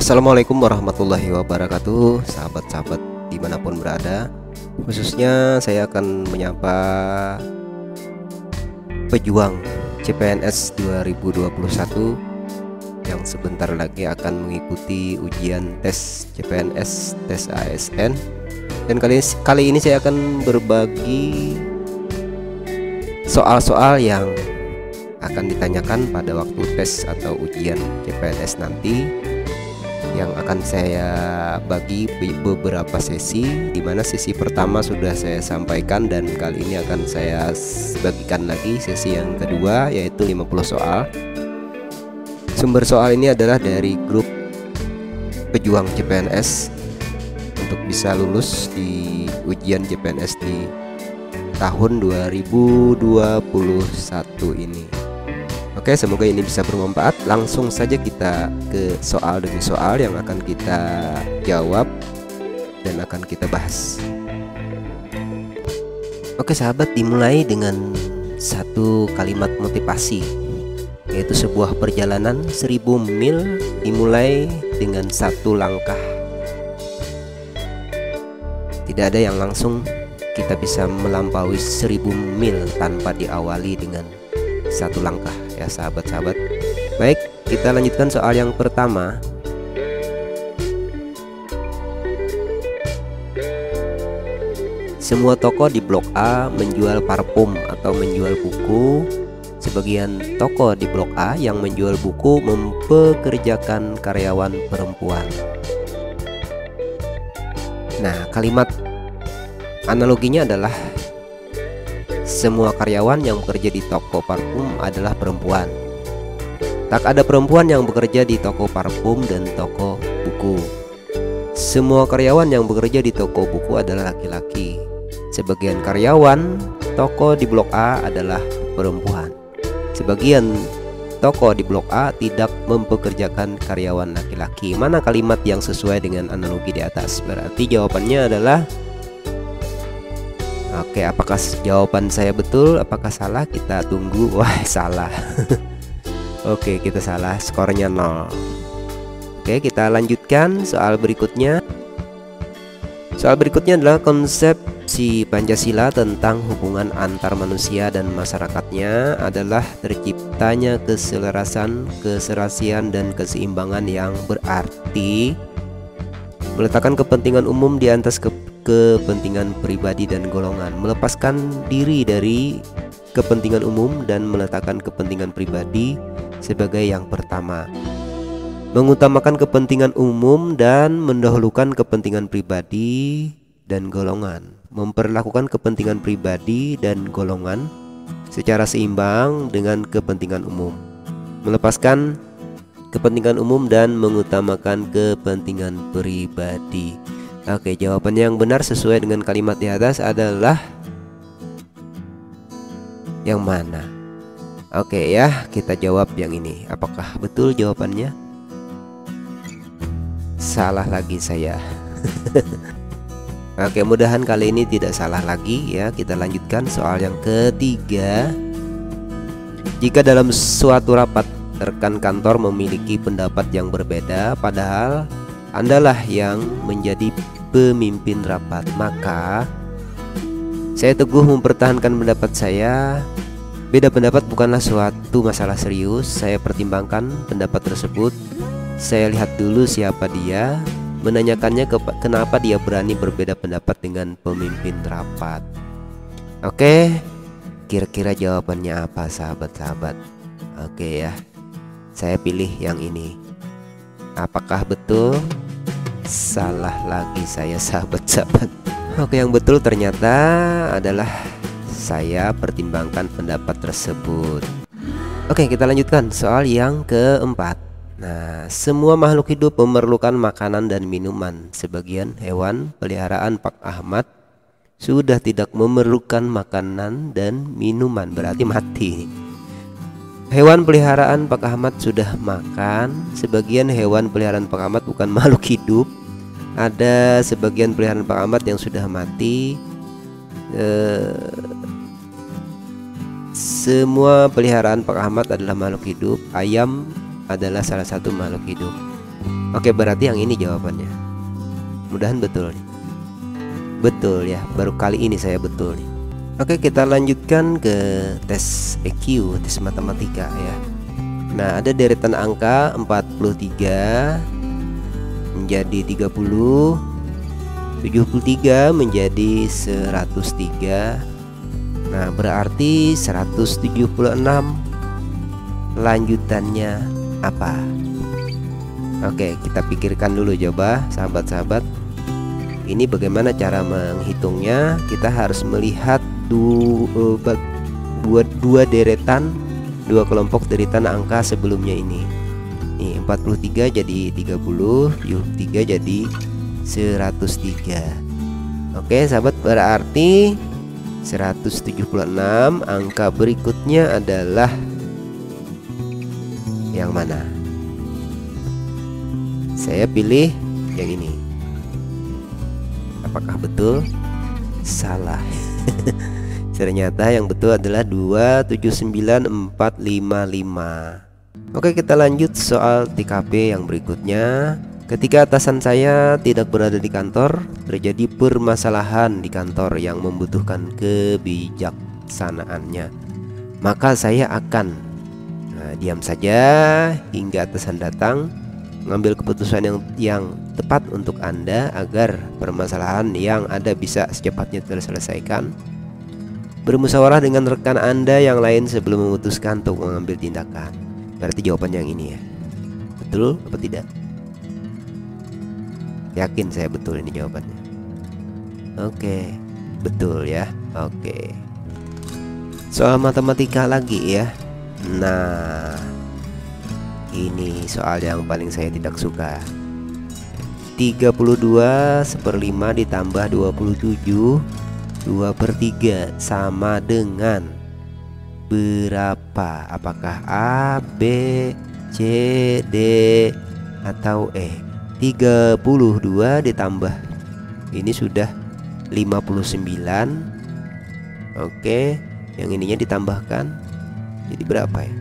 Assalamualaikum warahmatullahi wabarakatuh, sahabat-sahabat dimanapun berada. Khususnya saya akan menyapa pejuang CPNS 2021 yang sebentar lagi akan mengikuti ujian tes CPNS, tes ASN. Dan kali ini saya akan berbagi soal-soal yang akan ditanyakan pada waktu tes atau ujian CPNS nanti, yang akan saya bagi beberapa sesi, di mana sesi pertama sudah saya sampaikan dan kali ini akan saya bagikan lagi sesi yang kedua, yaitu 50 soal. Sumber soal ini adalah dari grup pejuang CPNS untuk bisa lulus di ujian CPNS di tahun 2021 ini. Oke, semoga ini bisa bermanfaat. Langsung saja kita ke soal demi soal yang akan kita jawab dan akan kita bahas. Oke sahabat, dimulai dengan satu kalimat motivasi, yaitu sebuah perjalanan 1000 mil dimulai dengan satu langkah. Tidak ada yang langsung kita bisa melampaui 1000 mil tanpa diawali dengan satu langkah, ya sahabat-sahabat. Baik, kita lanjutkan soal yang pertama. Semua toko di Blok A menjual parfum atau menjual buku. Sebagian toko di Blok A yang menjual buku mempekerjakan karyawan perempuan. Nah, kalimat analoginya adalah semua karyawan yang bekerja di toko parfum adalah perempuan. Tak ada perempuan yang bekerja di toko parfum dan toko buku. Semua karyawan yang bekerja di toko buku adalah laki-laki. Sebagian karyawan toko di Blok A adalah perempuan. Sebagian toko di Blok A tidak mempekerjakan karyawan laki-laki. Mana kalimat yang sesuai dengan analogi di atas? Berarti jawabannya adalah, oke, apakah jawaban saya betul? Apakah salah? Kita tunggu. Wah, salah. Oke, kita salah. Skornya 0. Oke, kita lanjutkan soal berikutnya. Soal berikutnya adalah konsepsi Pancasila tentang hubungan antar manusia dan masyarakatnya adalah terciptanya keselarasan, keserasian, dan keseimbangan yang berarti meletakkan kepentingan umum di atas kepentingan pribadi dan golongan, melepaskan diri dari kepentingan umum dan meletakkan kepentingan pribadi sebagai yang pertama, mengutamakan kepentingan umum dan mendahulukan kepentingan pribadi dan golongan, memperlakukan kepentingan pribadi dan golongan secara seimbang dengan kepentingan umum, melepaskan kepentingan umum dan mengutamakan kepentingan pribadi. Oke, jawaban yang benar sesuai dengan kalimat di atas adalah yang mana? Oke ya, kita jawab yang ini. Apakah betul jawabannya? Salah lagi saya. Oke, mudahan kali ini tidak salah lagi ya. Kita lanjutkan soal yang ketiga. Jika dalam suatu rapat rekan kantor memiliki pendapat yang berbeda, padahal Andalah yang menjadi pemimpin rapat, maka saya teguh mempertahankan pendapat saya. Beda pendapat bukanlah suatu masalah serius. Saya pertimbangkan pendapat tersebut. Saya lihat dulu siapa dia, menanyakannya kenapa dia berani berbeda pendapat dengan pemimpin rapat. Oke, kira-kira jawabannya apa sahabat-sahabat? Oke ya, saya pilih yang ini. Apakah betul? Salah lagi saya sahabat-sahabat. Oke, yang betul ternyata adalah saya pertimbangkan pendapat tersebut. Oke, kita lanjutkan soal yang keempat. Nah, semua makhluk hidup memerlukan makanan dan minuman. Sebagian hewan peliharaan Pak Ahmad sudah tidak memerlukan makanan dan minuman, berarti mati. Hewan peliharaan Pak Ahmad sudah makan. Sebagian hewan peliharaan Pak Ahmad bukan makhluk hidup. Ada sebagian peliharaan Pak Ahmad yang sudah mati. Semua peliharaan Pak Ahmad adalah makhluk hidup. Ayam adalah salah satu makhluk hidup. Oke, berarti yang ini jawabannya. Mudahan betul nih. Betul ya, baru kali ini saya betul nih. Oke, kita lanjutkan ke tes EQ, tes matematika ya. Nah, ada deretan angka 43 menjadi 30, 73 menjadi 103. Nah, berarti 176 lanjutannya apa? Oke, kita pikirkan dulu coba sahabat-sahabat. Ini bagaimana cara menghitungnya? Kita harus melihat dua deretan, dua kelompok deretan angka sebelumnya ini. Nih, 43 jadi 30, 73 jadi 103. Oke, sahabat, berarti 176 angka berikutnya adalah yang mana? Saya pilih yang ini. Apakah betul? Salah. Ternyata yang betul adalah 279455. Oke, kita lanjut soal TKP yang berikutnya. Ketika atasan saya tidak berada di kantor, terjadi permasalahan di kantor yang membutuhkan kebijaksanaannya. Maka saya akan diam saja hingga atasan datang, mengambil keputusan yang tepat untuk Anda agar permasalahan yang ada bisa secepatnya terselesaikan. Bermusyawarah dengan rekan Anda yang lain sebelum memutuskan untuk mengambil tindakan. Berarti jawaban yang ini ya. Betul apa tidak? Yakin saya betul ini jawabannya. Oke, betul ya. Oke. Soal matematika lagi ya. Nah, ini soal yang paling saya tidak suka. 32/5 ditambah 27 2/3 sama dengan berapa? Apakah A, B, C, D, atau E? 32 ditambah ini sudah 59. Oke, yang ininya ditambahkan jadi berapa ya?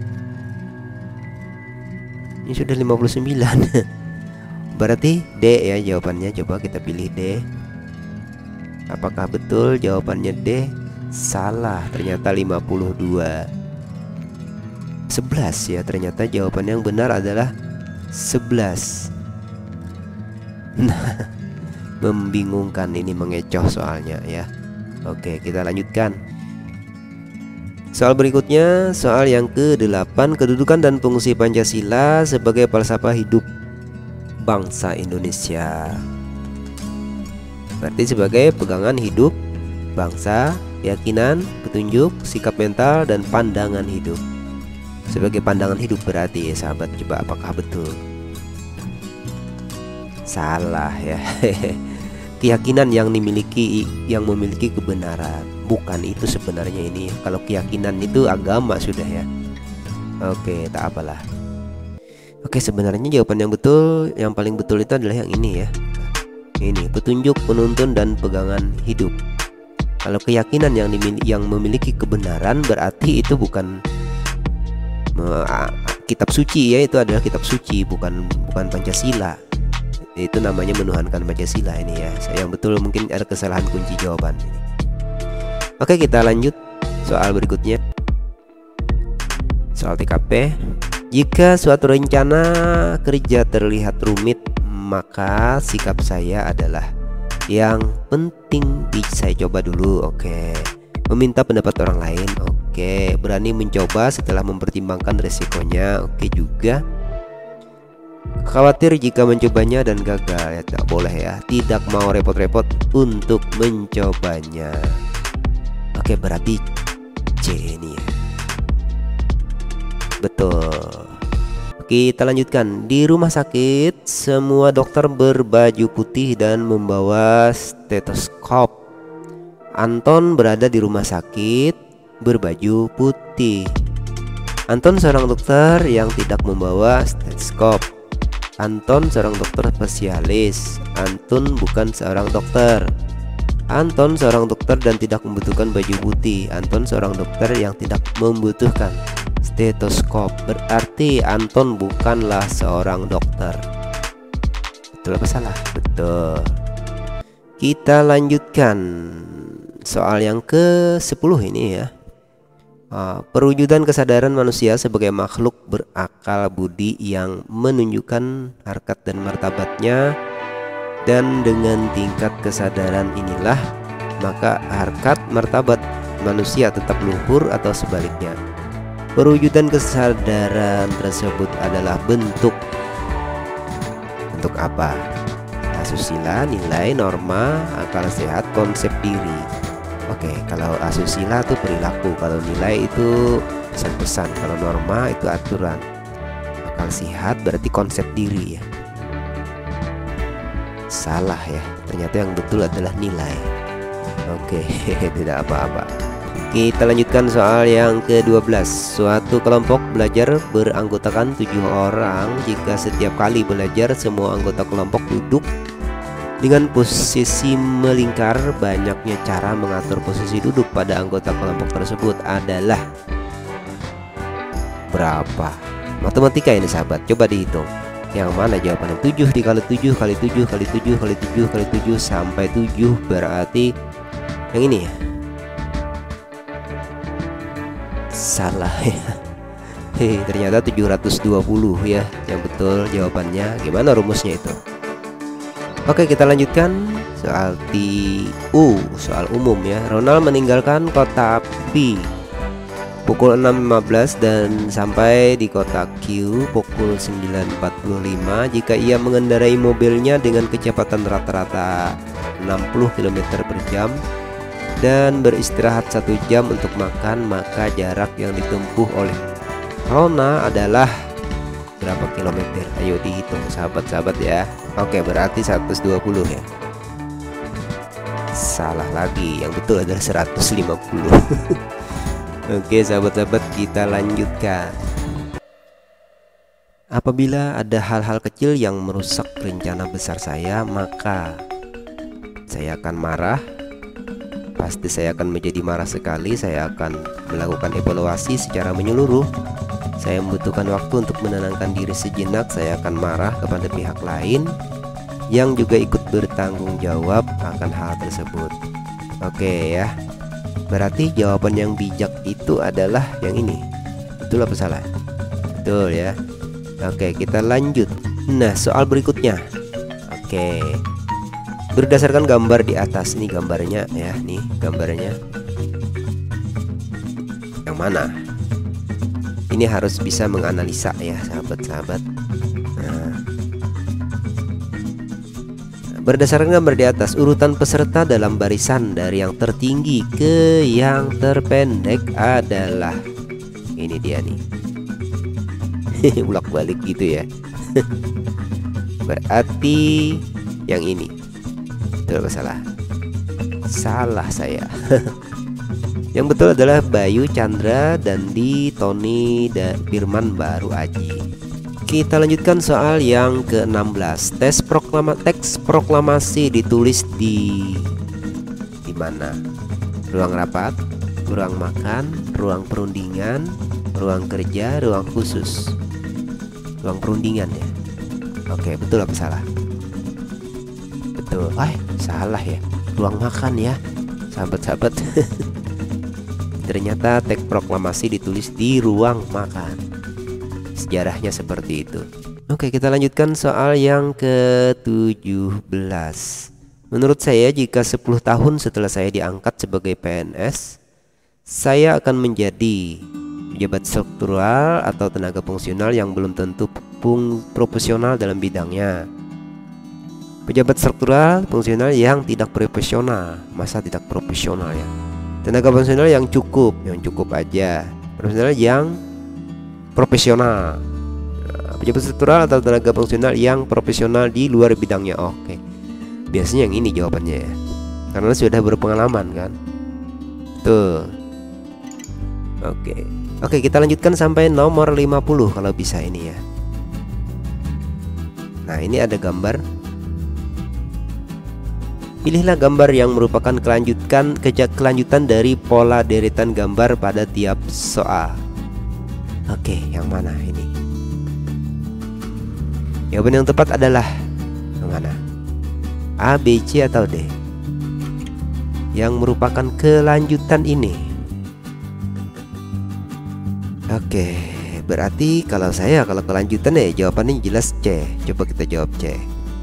Ini sudah 59. Berarti D ya jawabannya. Coba kita pilih D. Apakah betul jawabannya D? Salah, ternyata 52. 11 ya, ternyata jawaban yang benar adalah 11. Nah, membingungkan ini, mengecoh soalnya ya. Oke, kita lanjutkan. Soal berikutnya, soal yang ke-8, kedudukan dan fungsi Pancasila sebagai falsafah hidup bangsa Indonesia. Berarti sebagai pegangan hidup bangsa, keyakinan, petunjuk, sikap mental, dan pandangan hidup. Sebagai pandangan hidup berarti ya sahabat, coba apakah betul? Salah ya. Keyakinan yang memiliki kebenaran. Bukan itu sebenarnya ini. Kalau keyakinan itu agama sudah ya. Oke, tak apalah. Oke, sebenarnya jawaban yang betul, yang paling betul itu adalah yang ini ya. Ini petunjuk, penuntun, dan pegangan hidup. Kalau keyakinan yang memiliki kebenaran berarti itu bukan kitab suci ya, itu adalah kitab suci, bukan Pancasila. Itu namanya menuhankan Pancasila ini ya. Yang betul mungkin ada kesalahan kunci jawaban ini. Oke, kita lanjut soal berikutnya. Soal TKP. Jika suatu rencana kerja terlihat rumit, maka sikap saya adalah yang penting saya coba dulu. Oke. Meminta pendapat orang lain. Oke. Berani mencoba setelah mempertimbangkan resikonya. Oke juga. Khawatir jika mencobanya dan gagal ya, tak boleh ya. Tidak mau repot-repot untuk mencobanya. Oke, berarti C ini ya. Betul. Kita lanjutkan. Di rumah sakit, semua dokter berbaju putih dan membawa stetoskop. Anton berada di rumah sakit berbaju putih. Anton seorang dokter yang tidak membawa stetoskop. Anton seorang dokter spesialis. Anton bukan seorang dokter. Anton seorang dokter dan tidak membutuhkan baju putih. Anton seorang dokter yang tidak membutuhkan stetoskop. Berarti Anton bukanlah seorang dokter. Betul apa salah? Betul. Kita lanjutkan soal yang ke-10 ini ya. Perwujudan kesadaran manusia sebagai makhluk berakal budi yang menunjukkan harkat dan martabatnya, dan dengan tingkat kesadaran inilah maka harkat martabat manusia tetap luhur atau sebaliknya. Perwujudan kesadaran tersebut adalah bentuk apa? Asusila, nilai, norma, akal sehat, konsep diri. Oke, kalau asusila itu perilaku, kalau nilai itu pesan-pesan, kalau norma itu aturan, akal sehat berarti konsep diri ya. Salah ya, ternyata yang betul adalah nilai. Oke, tidak apa-apa. Kita lanjutkan soal yang ke-12. Suatu kelompok belajar beranggotakan 7 orang. Jika setiap kali belajar semua anggota kelompok duduk dengan posisi melingkar, banyaknya cara mengatur posisi duduk pada anggota kelompok tersebut adalah berapa? Matematika ini sahabat, coba dihitung. Yang mana jawabannya? 7 dikali 7 kali 7 kali 7 kali 7 kali 7 sampai 7 berarti yang ini ya. Salah ya. Ternyata 720 ya yang betul jawabannya. Gimana rumusnya itu? Oke, kita lanjutkan soal soal umum ya. Ronald meninggalkan kota P pukul 6.15 dan sampai di kota Q pukul 9.45 jika ia mengendarai mobilnya dengan kecepatan rata-rata 60 km per jam dan beristirahat 1 jam untuk makan, maka jarak yang ditempuh oleh Rona adalah berapa kilometer? Ayo dihitung sahabat-sahabat ya. Oke, berarti 120 ya. Salah lagi, yang betul adalah 150. Oke sahabat-sahabat, kita lanjutkan. Apabila ada hal-hal kecil yang merusak rencana besar saya, maka saya akan marah. Pasti saya akan menjadi marah sekali. Saya akan melakukan evaluasi secara menyeluruh. Saya membutuhkan waktu untuk menenangkan diri sejenak. Saya akan marah kepada pihak lain yang juga ikut bertanggung jawab akan hal tersebut. Oke ya, berarti jawaban yang bijak itu adalah yang ini. Betul apa salah? Betul ya. Oke, kita lanjut. Nah, soal berikutnya. Oke, berdasarkan gambar di atas, ini gambarnya ya, nih gambarnya. Yang mana? Ini harus bisa menganalisa ya sahabat-sahabat. Nah, berdasarkan gambar di atas, urutan peserta dalam barisan dari yang tertinggi ke yang terpendek adalah ini dia nih. Bolak-balik gitu ya. Berarti yang ini. Betul apa salah? Salah saya. Yang betul adalah Bayu, Chandra, Dandi, Tony, dan Firman baru Aji. Kita lanjutkan soal yang ke-16. Teks proklamasi ditulis di mana? Ruang rapat, ruang makan, ruang perundingan, ruang kerja, ruang khusus. Ruang perundingan ya. Oke, betul apa salah? Betul. Salah ya. Ruang makan ya, sahabat-sahabat. Ternyata teks proklamasi ditulis di ruang makan. Sejarahnya seperti itu. Oke, kita lanjutkan soal yang ke-17. Menurut saya, jika 10 tahun setelah saya diangkat sebagai PNS, saya akan menjadi pejabat struktural atau tenaga fungsional yang belum tentu profesional dalam bidangnya. Pejabat struktural fungsional yang tidak profesional. Masa tidak profesional ya? Tenaga fungsional yang cukup aja. Profesional yang profesional. Pejabat struktural atau tenaga fungsional yang profesional di luar bidangnya. Oke. Biasanya yang ini jawabannya ya. Karena sudah berpengalaman kan. Tuh. Oke, kita lanjutkan sampai nomor 50 kalau bisa ini ya. Nah, ini ada gambar. Pilihlah gambar yang merupakan kelanjutan dari pola deretan gambar pada tiap soal. Oke, yang mana ini? Jawaban yang tepat adalah yang mana? A, B, C atau D? Yang merupakan kelanjutan ini. Oke, berarti kalau kelanjutan ya jawabannya jelas C. Coba kita jawab C.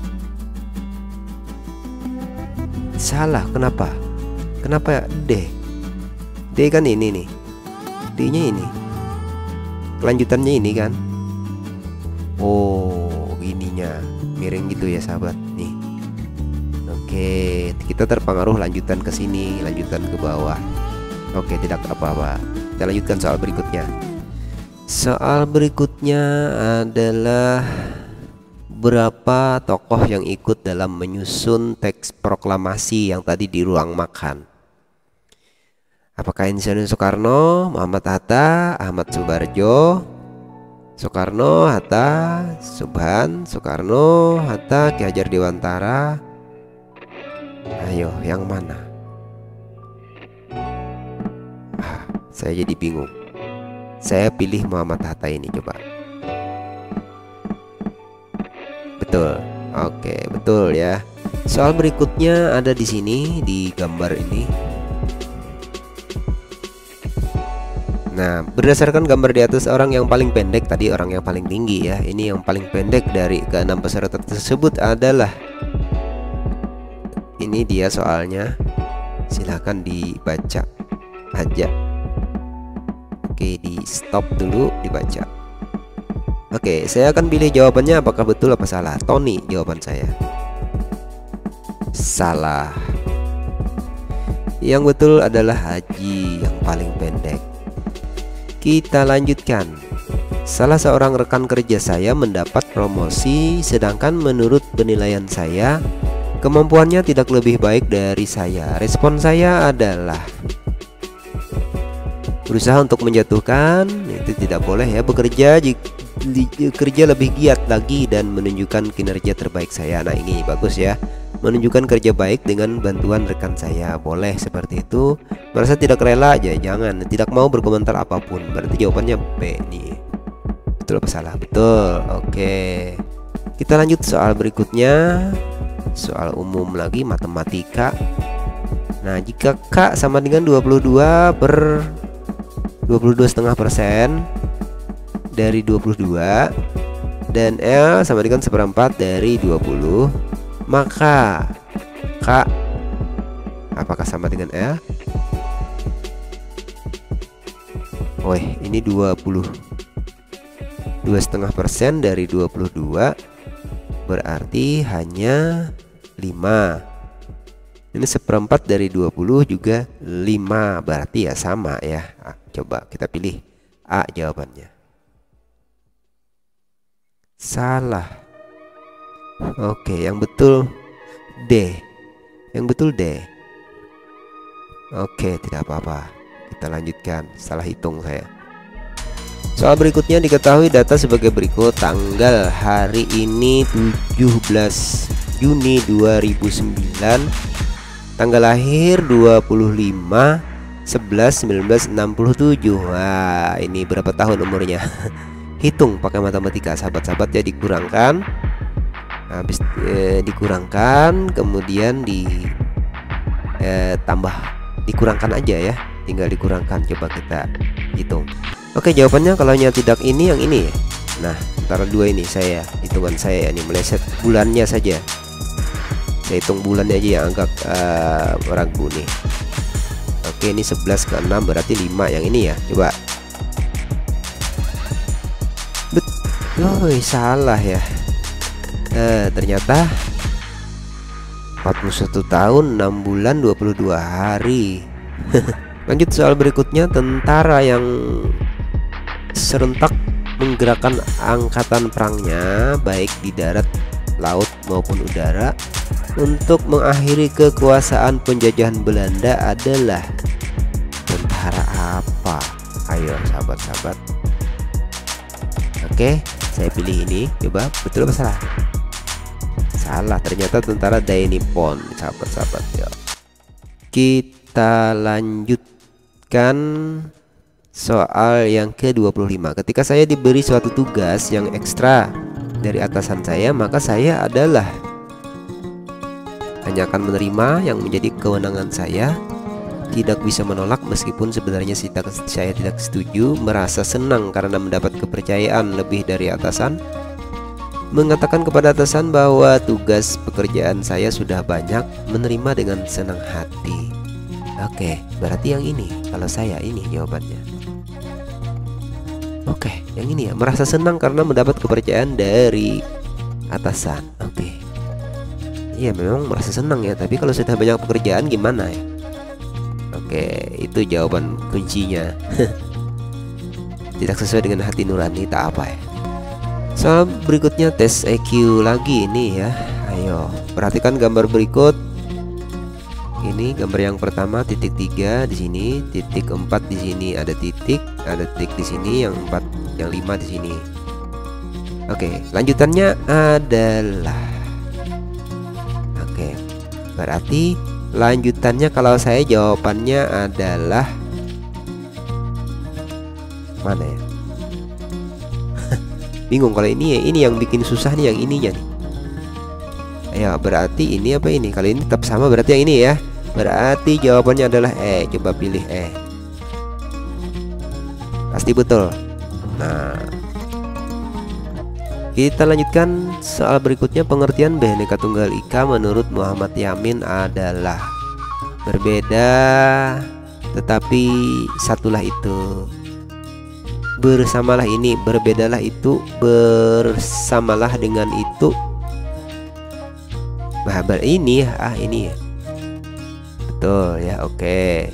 Salah, kenapa? Kenapa D? D kan ini nih. D-nya ini. Kelanjutannya ini kan. Oh, ininya miring gitu ya sahabat. Nih. Oke, kita terpengaruh lanjutan ke sini, lanjutan ke bawah. Oke, tidak apa-apa. Kita lanjutkan soal berikutnya. Soal berikutnya adalah berapa tokoh yang ikut dalam menyusun teks proklamasi yang tadi di ruang makan? Apakah Insinyur Soekarno, Muhammad Hatta, Ahmad Subarjo, Soekarno, Hatta, Subhan, Soekarno, Hatta, Ki Hajar Dewantara? Ayo, yang mana? Saya jadi bingung. Saya pilih Muhammad Hatta ini, coba. Betul. Oke, betul ya. Soal berikutnya ada di sini di gambar ini. Nah, berdasarkan gambar di atas, orang yang paling pendek tadi orang yang paling tinggi ya. Ini yang paling pendek dari ke-6 peserta tersebut adalah, ini dia soalnya. Silahkan dibaca aja. Oke, di stop dulu, dibaca. Oke, saya akan pilih jawabannya apakah betul apa salah. Tony jawaban saya. Salah. Yang betul adalah Haji yang paling pendek. Kita lanjutkan. Salah seorang rekan kerja saya mendapat promosi, sedangkan menurut penilaian saya, kemampuannya tidak lebih baik dari saya. Respon saya adalah berusaha untuk menjatuhkan. Itu tidak boleh ya. Kerja lebih giat lagi dan menunjukkan kinerja terbaik saya. Nah, ini bagus ya. Menunjukkan kerja baik dengan bantuan rekan saya. Boleh seperti itu. Merasa tidak rela aja, jangan. Tidak mau berkomentar apapun. Berarti jawabannya B nih. Betul apa salah? Betul. Oke. Kita lanjut soal berikutnya. Soal umum lagi, matematika. Nah, jika K sama dengan 22,5% dari 22 dan L sama dengan 1/4 dari 20, maka K apakah sama dengan L? Oh, ini 2,5% dari 22 berarti hanya 5. Ini 1/4 dari 20 juga 5, berarti ya sama ya. Coba kita pilih A jawabannya. Salah. Oke, yang betul D. Yang betul D. Oke, tidak apa-apa. Kita lanjutkan. Salah hitung saya. Soal berikutnya diketahui data sebagai berikut. Tanggal hari ini 17 Juni 2009. Tanggal lahir 25/11/1967. Wah, ini berapa tahun umurnya? Hitung pakai matematika, sahabat-sahabat ya. Dikurangkan, habis dikurangkan, kemudian tambah, dikurangkan aja ya. Tinggal dikurangkan, coba kita hitung. Oke, jawabannya kalau tidak ini, yang ini ya. Nah, antara dua ini hitungan saya ini meleset bulannya saja. Saya hitung bulannya aja yang agak ragu nih. Oke, ini 11/6 berarti 5 yang ini ya. Coba. Betul, salah ya. Ternyata 41 tahun 6 bulan 22 hari. Lanjut soal berikutnya. Tentara yang serentak menggerakkan angkatan perangnya baik di darat, laut maupun udara untuk mengakhiri kekuasaan penjajahan Belanda adalah tentara apa? Ayo sahabat-sahabat. Oke, saya pilih ini. Coba betul apa salah? Salah, ternyata tentara Dai Nippon, sahabat-sahabat ya. Kita lanjutkan soal yang ke-25. Ketika saya diberi suatu tugas yang ekstra dari atasan saya, maka saya adalah hanya akan menerima yang menjadi kewenangan saya, tidak bisa menolak meskipun sebenarnya saya tidak setuju, merasa senang karena mendapat kepercayaan lebih dari atasan, mengatakan kepada atasan bahwa tugas pekerjaan saya sudah banyak, menerima dengan senang hati. Oke, berarti yang ini. Kalau saya ini jawabannya. Oke, yang ini ya, merasa senang karena mendapat kepercayaan dari atasan. Oke. Iya, memang merasa senang ya, tapi kalau sudah banyak pekerjaan gimana ya? Oke, itu jawaban kuncinya. Tidak sesuai dengan hati nurani, tak apa ya. Soal berikutnya tes EQ lagi ini ya. Ayo, perhatikan gambar berikut. Ini gambar yang pertama, titik 3 di sini, titik 4 di sini, ada titik di sini, yang 4, yang 5 di sini. Oke, lanjutannya adalah, oke, berarti lanjutannya kalau saya jawabannya adalah mana ya? Bingung kalau ini ya, ini yang bikin susah nih, yang ininya nih. Ayo, berarti ini apa ini? Kalau ini tetap sama berarti yang ini ya. Berarti jawabannya adalah E. Coba pilih E. Pasti betul. Nah, kita lanjutkan soal berikutnya. Pengertian Bhinneka Tunggal Ika menurut Muhammad Yamin adalah berbeda tetapi satulah itu, bersamalah ini, berbedalah itu, bersamalah dengan itu. Nah, ini ini ya. Betul ya, oke.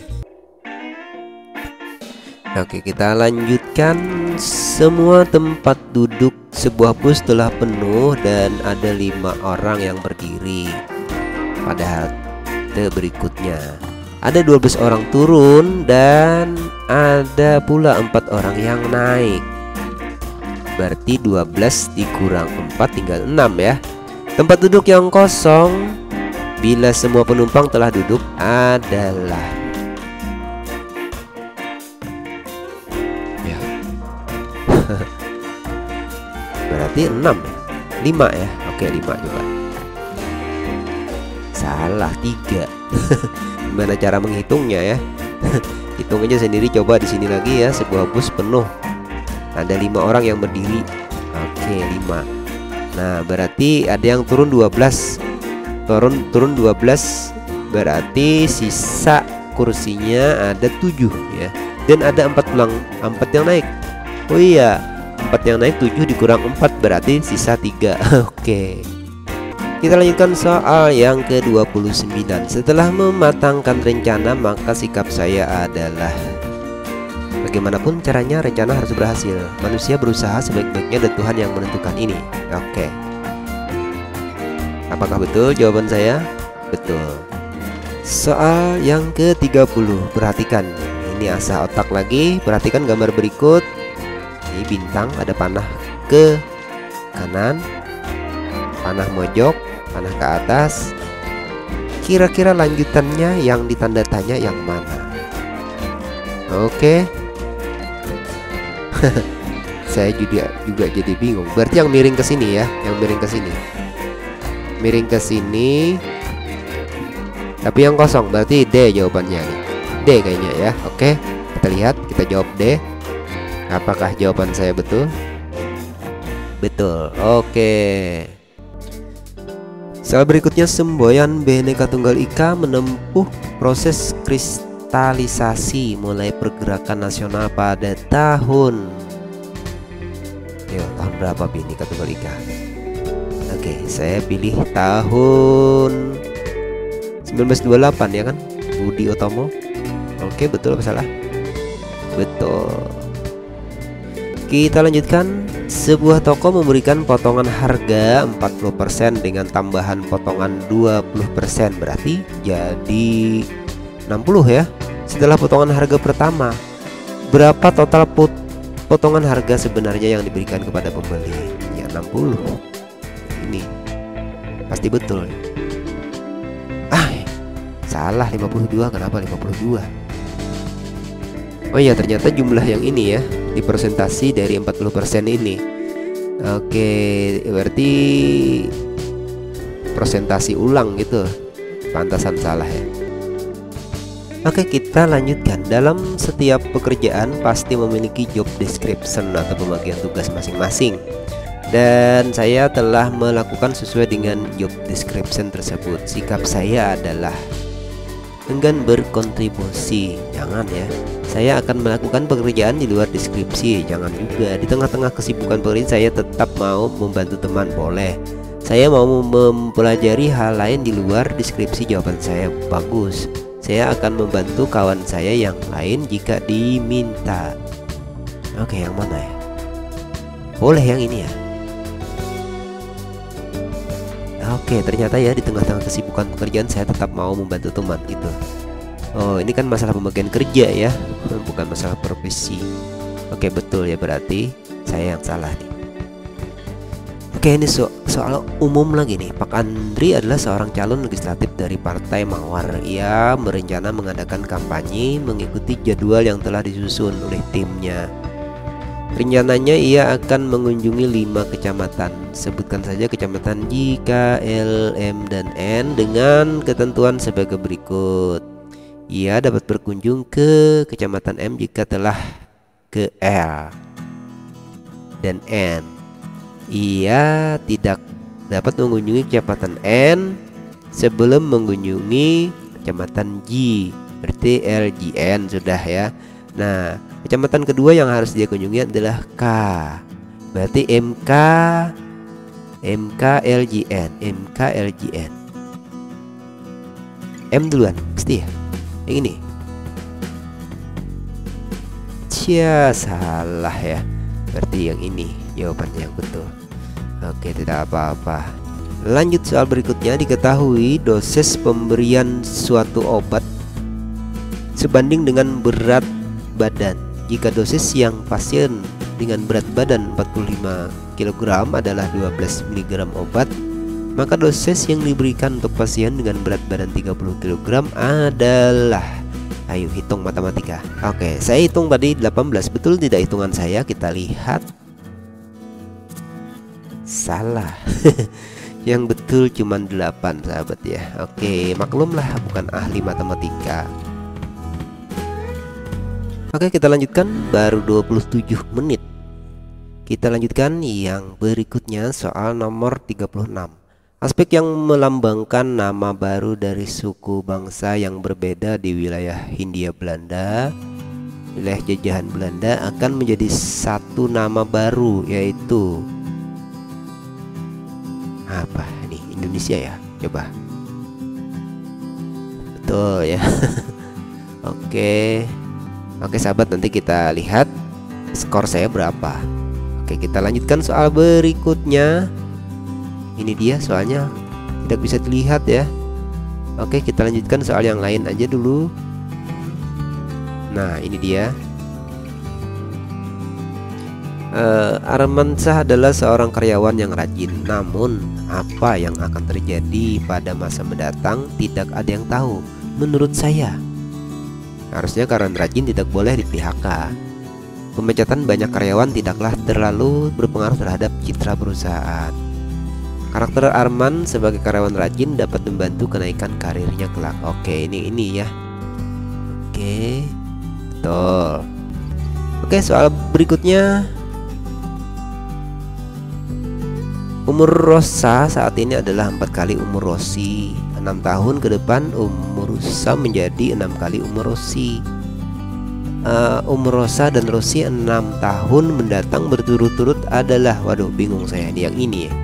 Oke, kita lanjutkan. Semua tempat duduk sebuah bus telah penuh dan ada 5 orang yang berdiri. Pada halte berikutnya ada 12 orang turun dan ada pula 4 orang yang naik. Berarti 12 dikurang 4 tinggal 6 ya. Tempat duduk yang kosong bila semua penumpang telah duduk adalah ya. Berarti 6 ya? 5 ya. Oke, 5 juga. Salah, 3. Gimana cara menghitungnya ya? Hitung aja sendiri, coba di sini lagi ya. Sebuah bus penuh, ada 5 orang yang berdiri. Oke, 5. Nah, berarti ada yang turun 12. Turun 12, berarti sisa kursinya ada 7 ya. Dan ada 4 yang naik. Oh iya, 4 yang naik, 7 dikurang 4 berarti sisa 3. Oke. Kita lanjutkan soal yang ke-29. Setelah mematangkan rencana, maka sikap saya adalah bagaimanapun caranya rencana harus berhasil. Manusia berusaha sebaik-baiknya dan Tuhan yang menentukan ini. Oke. Apakah betul jawaban saya? Betul. Soal yang ke-30. Perhatikan, ini asah otak lagi. Perhatikan gambar berikut. Ini bintang, ada panah ke kanan, panah mojok, panah ke atas. Kira-kira lanjutannya yang ditanda tanya yang mana? Oke. Saya juga jadi bingung. Berarti yang miring ke sini ya, yang miring ke sini. Miring ke sini. Tapi yang kosong berarti D jawabannya nih. D kayaknya ya. Oke, kita lihat, kita jawab D. Apakah jawaban saya betul? Betul. Oke. Soal berikutnya, semboyan Bhinneka Tunggal Ika menempuh proses kristalisasi mulai pergerakan nasional pada tahun berapa Bhinneka Tunggal Ika? Oke, saya pilih tahun 1928 ya kan? Budi Utomo. Oke, betul apa salah? Betul. Kita lanjutkan. Sebuah toko memberikan potongan harga 40% dengan tambahan potongan 20%, berarti jadi 60 ya. Setelah potongan harga pertama, berapa total potongan harga sebenarnya yang diberikan kepada pembeli? Ya 60. Ini pasti betul. Salah, 52. Kenapa 52? Oh iya, ternyata jumlah yang ini ya, dipresentasi dari 40% ini. Oke, berarti presentasi ulang gitu. pantasan salah ya. Oke, kita lanjutkan. Dalam setiap pekerjaan pasti memiliki job description atau pembagian tugas masing-masing. Dan saya telah melakukan sesuai dengan job description tersebut. Sikap saya adalah enggan berkontribusi. Jangan ya. Saya akan melakukan pekerjaan di luar deskripsi. Jangan juga. Di tengah-tengah kesibukan pekerjaan saya tetap mau membantu teman. Boleh. Saya mau mempelajari hal lain di luar deskripsi. Jawaban saya bagus. Saya akan membantu kawan saya yang lain jika diminta. Oke, yang mana ya? Boleh yang ini ya. Oke, ternyata ya di tengah-tengah kesibukan pekerjaan saya tetap mau membantu teman gitu. Oh, ini kan masalah pembagian kerja ya, bukan masalah profesi. Oke, betul ya, berarti saya yang salah nih. Oke, ini soal umum lagi nih. Pak Andri adalah seorang calon legislatif dari Partai Mawar. Ia berencana mengadakan kampanye mengikuti jadwal yang telah disusun oleh timnya. Rencananya ia akan mengunjungi 5 kecamatan. Sebutkan saja kecamatan J, K, L, M, dan N dengan ketentuan sebagai berikut. Ia dapat berkunjung ke kecamatan M jika telah ke L dan N. Ia tidak dapat mengunjungi kecamatan N sebelum mengunjungi kecamatan J. Berarti LJN sudah ya. Nah, kecamatan kedua yang harus dia kunjungi adalah K. Berarti MK LJN. M duluan, pasti ya. Yang ini. Cia, salah ya. Berarti yang ini jawabannya yang betul. Oke, tidak apa-apa. Lanjut soal berikutnya. Diketahui dosis pemberian suatu obat sebanding dengan berat badan. Jika dosis yang pasien dengan berat badan 45 kg adalah 12 mg obat, maka dosis yang diberikan untuk pasien dengan berat badan 30 kg adalah, ayo hitung matematika. Oke, saya hitung tadi 18. Betul tidak hitungan saya? Kita lihat. Salah. Yang betul cuma 8 sahabat ya. Oke, maklumlah bukan ahli matematika. Oke, kita lanjutkan. Baru 27 menit. Kita lanjutkan yang berikutnya, soal nomor 36. Aspek yang melambangkan nama baru dari suku bangsa yang berbeda di wilayah Hindia Belanda, wilayah jajahan Belanda, akan menjadi satu nama baru, yaitu apa nih? Indonesia ya? Coba. Betul ya. Oke sahabat, nanti kita lihat skor saya berapa. Oke, kita lanjutkan soal berikutnya. Ini dia soalnya tidak bisa dilihat ya. Oke, kita lanjutkan soal yang lain aja dulu. Nah, ini dia. Armansyah adalah seorang karyawan yang rajin. Namun, apa yang akan terjadi pada masa mendatang tidak ada yang tahu. Menurut saya, harusnya karyawan rajin tidak boleh di-PHK. Pemecatan banyak karyawan tidaklah terlalu berpengaruh terhadap citra perusahaan. Karakter Arman sebagai karyawan rajin dapat membantu kenaikan karirnya kelak. Oke, ini ya. Oke, betul. Oke, soal berikutnya. Umur Rosa saat ini adalah 4 kali umur Rosi. 6 tahun ke depan umur Rosa menjadi 6 kali umur Rosi. Umur Rosa dan Rosi 6 tahun mendatang berturut-turut adalah, waduh bingung saya nih yang ini ya.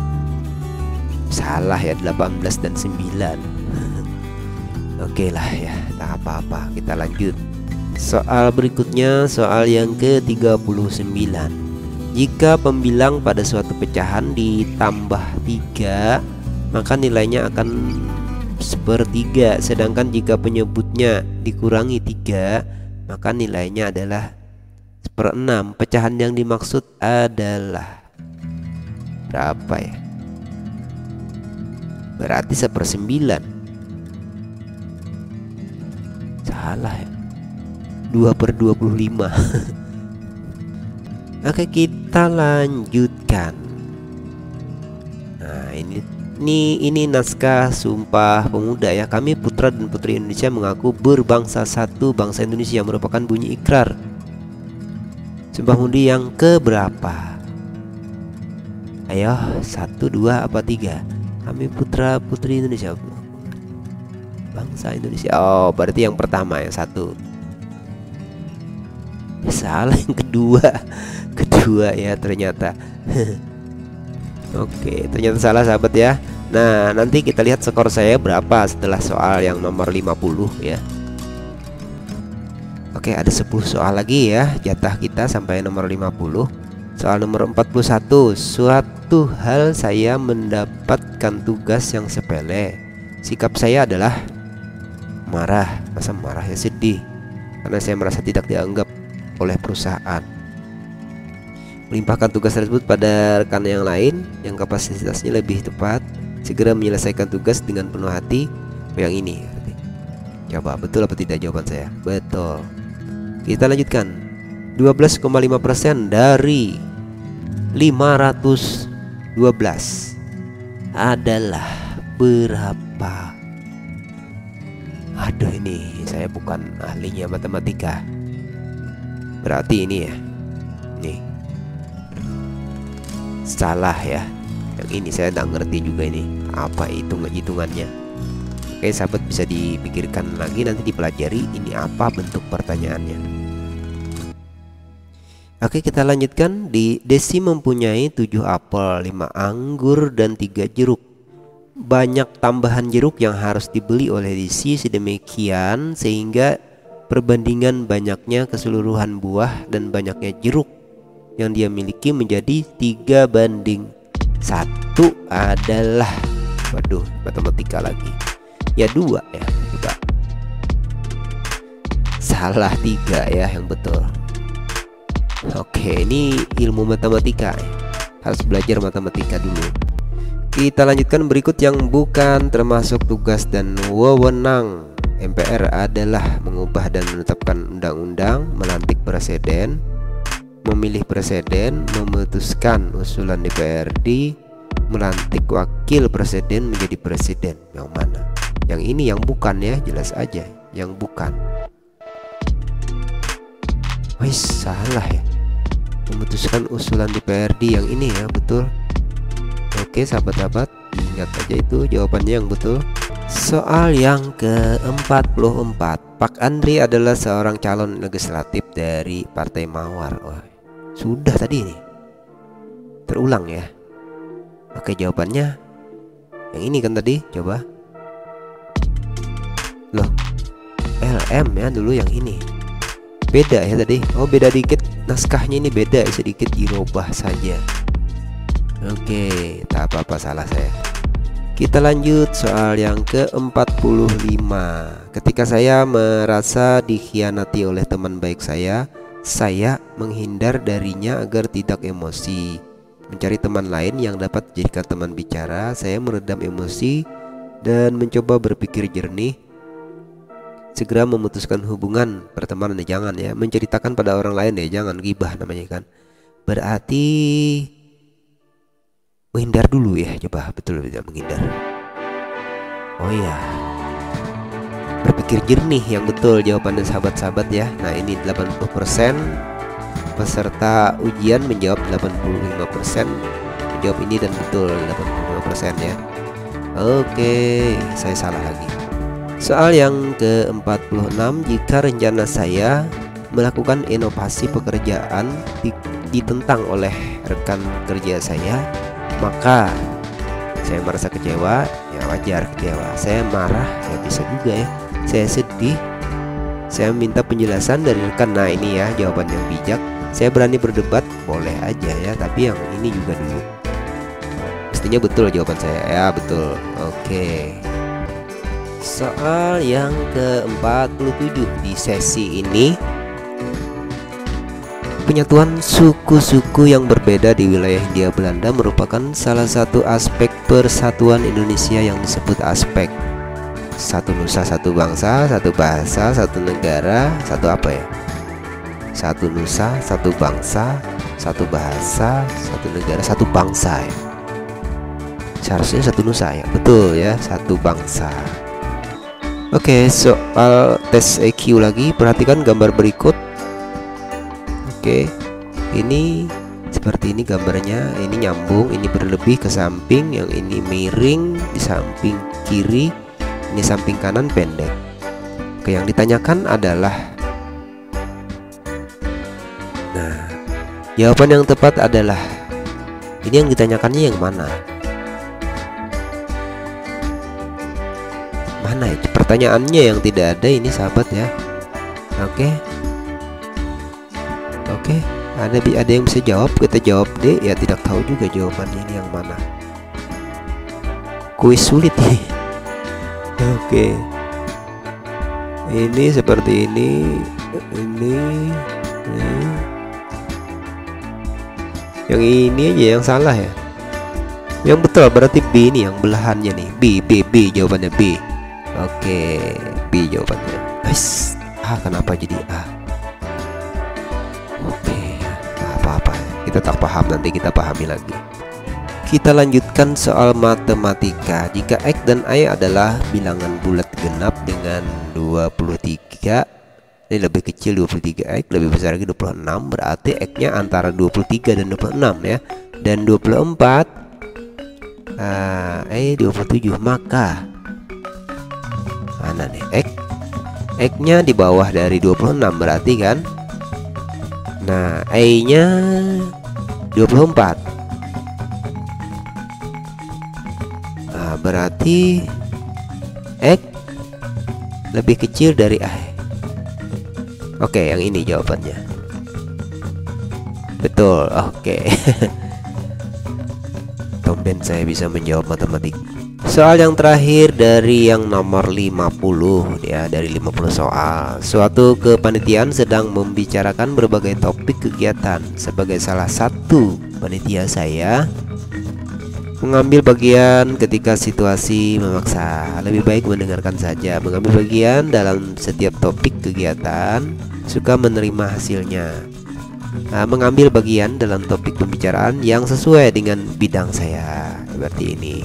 Salah ya, 18 dan 9. Oke lah ya, tak apa-apa, kita lanjut. Soal berikutnya, soal yang ke-39. Jika pembilang pada suatu pecahan ditambah 3, maka nilainya akan sepertiga. Sedangkan jika penyebutnya dikurangi 3, maka nilainya adalah 1/6. Pecahan yang dimaksud adalah berapa ya? Berarti 1/9. Salah ya, 2/25. Oke, kita lanjutkan. Nah, ini Ini naskah Sumpah Pemuda ya. Kami putra dan putri Indonesia mengaku berbangsa satu, bangsa Indonesia, merupakan bunyi ikrar Sumpah Pemuda yang keberapa? Ayo, 1, 2, apa 3? Kami putra putri Indonesia, bangsa Indonesia. Oh, berarti yang pertama, yang 1. Salah, yang kedua ya ternyata. Oke, ternyata salah sahabat ya. Nah, nanti kita lihat skor saya berapa setelah soal yang nomor 50 ya. Oke, ada 10 soal lagi ya. Jatah kita sampai nomor 50. Soal nomor 41. Suatu hal saya mendapatkan tugas yang sepele. Sikap saya adalah marah. Masa marah ya, sedih. Karena saya merasa tidak dianggap oleh perusahaan. Melimpahkan tugas tersebut pada rekan yang lain yang kapasitasnya lebih tepat. Segera menyelesaikan tugas dengan penuh hati. Yang ini, coba betul apa tidak jawaban saya? Betul. Kita lanjutkan. 12,5% dari 512 adalah berapa? Aduh, ini saya bukan ahlinya matematika. Berarti ini ya. Nih, salah ya. Yang ini saya nggak ngerti juga ini apa hitungannya. Oke sahabat, bisa dipikirkan lagi, nanti dipelajari ini apa bentuk pertanyaannya. Oke, kita lanjutkan. Desi mempunyai 7 apel, 5 anggur, dan 3 jeruk. Banyak tambahan jeruk yang harus dibeli oleh Desi sedemikian sehingga perbandingan banyaknya keseluruhan buah dan banyaknya jeruk yang dia miliki menjadi 3:1 adalah, waduh, matematika lagi ya, 2 ya. Coba salah, 3 ya yang betul. Oke, ini ilmu matematika ya. Harus belajar matematika dulu. Kita lanjutkan berikut yang bukan termasuk tugas dan wewenang MPR adalah mengubah dan menetapkan undang-undang, melantik presiden, memilih presiden, memutuskan usulan DPRD, melantik wakil presiden menjadi presiden. Yang mana? Yang ini yang bukan ya, jelas aja yang bukan. Wih, salah ya. Memutuskan usulan DPRD yang ini ya, betul. Oke sahabat-sahabat, ingat aja itu jawabannya yang betul. Soal yang ke-44. Pak Andri adalah seorang calon legislatif dari Partai Mawar. Oh, sudah tadi nih. Terulang ya. Oke, jawabannya yang ini kan tadi. Coba. Loh, LM ya dulu yang ini. Beda ya tadi. Oh, beda dikit. Naskahnya ini beda, sedikit dirubah saja. Oke, tak apa-apa, salah saya. Kita lanjut soal yang ke-45. Ketika saya merasa dikhianati oleh teman baik saya menghindar darinya agar tidak emosi, mencari teman lain yang dapat dijadikan teman bicara. Saya meredam emosi dan mencoba berpikir jernih. Segera memutuskan hubungan pertemanan, jangan ya menceritakan pada orang lain ya, jangan gibah namanya kan. Berarti menghindar dulu ya, coba betul tidak menghindar. Oh iya, berpikir jernih yang betul jawabannya sahabat-sahabat ya. Nah ini 80%, peserta ujian menjawab 85%, menjawab ini dan betul 85% ya. Oke, saya salah lagi. Soal yang ke-46. Jika rencana saya melakukan inovasi pekerjaan ditentang oleh rekan kerja saya, maka saya merasa kecewa, ya wajar kecewa. Saya marah, ya bisa juga ya. Saya sedih, saya minta penjelasan dari rekan. Nah ini ya jawaban yang bijak. Saya berani berdebat, boleh aja ya, tapi yang ini juga dulu. Mestinya betul jawaban saya ya, betul. Oke. Soal yang ke-47 di sesi ini, penyatuan suku-suku yang berbeda di wilayah Hindia Belanda merupakan salah satu aspek persatuan Indonesia yang disebut aspek satu nusa, satu bangsa, satu bahasa, satu negara, satu apa ya? Satu nusa, satu bangsa, satu bahasa, satu negara, satu bangsa ya. Seharusnya satu nusa ya. Betul ya, satu bangsa. Oke, soal tes EQ lagi. Perhatikan gambar berikut. Oke, ini seperti ini gambarnya. Ini nyambung, ini berlebih ke samping, yang ini miring di samping kiri, ini samping kanan pendek. Oke, yang ditanyakan adalah, nah, jawaban yang tepat adalah ini. Yang ditanyakannya yang mana? Mana itu pertanyaannya yang tidak ada ini sahabat ya. Oke. Oke, ada yang bisa jawab, kita jawab D. Ya tidak tahu juga jawabannya ini yang mana. Kuis sulit nih. Oke. Ini seperti ini. Yang ini aja yang salah ya. Yang betul berarti B ini, yang belahannya nih. B jawabannya B. Oke, B jawabannya. Kenapa jadi A? Oke, apa-apa. Kita tak paham, nanti kita pahami lagi. Kita lanjutkan soal matematika. Jika X dan Y adalah bilangan bulat genap dengan 23, ini lebih kecil 23X, lebih besar lagi 26, berarti X-nya antara 23 dan 26 ya. Dan 24 27, maka mana nih X-nya di bawah dari 26 berarti kan. Nah, Y-nya 24. Nah, berarti X lebih kecil dari Y. Oke, yang ini jawabannya. Betul, oke. Tumben saya bisa menjawab matematika. Soal yang terakhir dari yang nomor 50 ya, dari 50 soal. Suatu kepanitiaan sedang membicarakan berbagai topik kegiatan. Sebagai salah satu panitia, saya mengambil bagian ketika situasi memaksa. Lebih baik mendengarkan saja. Mengambil bagian dalam setiap topik kegiatan, suka menerima hasilnya. Mengambil bagian dalam topik pembicaraan yang sesuai dengan bidang saya. Seperti ini.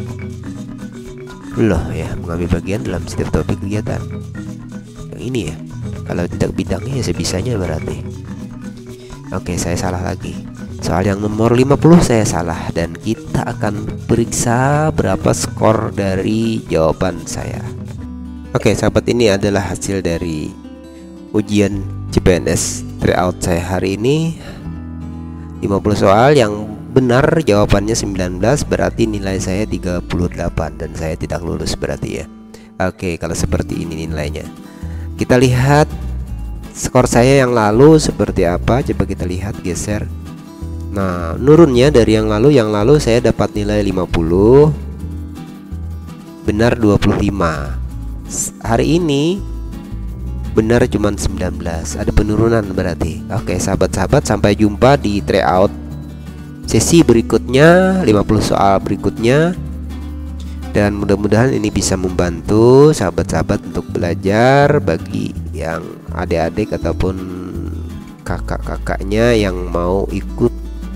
Loh ya, mengambil bagian dalam setiap topik kegiatan. Yang ini ya. Kalau tidak bidangnya ya sebisanya berarti. Oke, saya salah lagi. Soal yang nomor 50 saya salah, dan kita akan periksa berapa skor dari jawaban saya. Oke, sahabat, ini adalah hasil dari ujian CPNS tryout saya hari ini. 50 soal, yang benar jawabannya 19, berarti nilai saya 38 dan saya tidak lulus berarti ya. Oke, kalau seperti ini nilainya. Kita lihat skor saya yang lalu seperti apa. Coba kita lihat, geser. Nah, nurunnya dari yang lalu saya dapat nilai 50, benar 25. Hari ini benar cuma 19, ada penurunan berarti. Oke, sahabat-sahabat, sampai jumpa di tryout sesi berikutnya, 50 soal berikutnya. Dan mudah-mudahan ini bisa membantu sahabat-sahabat untuk belajar. Bagi yang adik-adik ataupun kakak-kakaknya yang mau ikut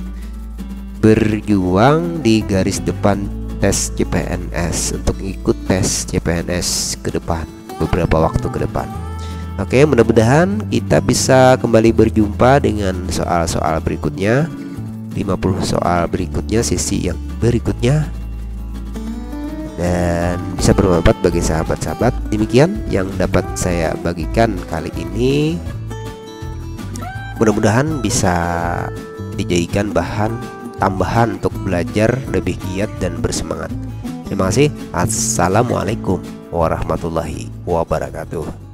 berjuang di garis depan tes CPNS, untuk ikut tes CPNS ke depan, beberapa waktu ke depan. Oke, mudah-mudahan kita bisa kembali berjumpa dengan soal-soal berikutnya, 50 soal berikutnya, sesi yang berikutnya, dan bisa bermanfaat bagi sahabat-sahabat. Demikian yang dapat saya bagikan kali ini. Mudah-mudahan bisa dijadikan bahan tambahan untuk belajar lebih giat dan bersemangat. Terima kasih. Assalamualaikum warahmatullahi wabarakatuh.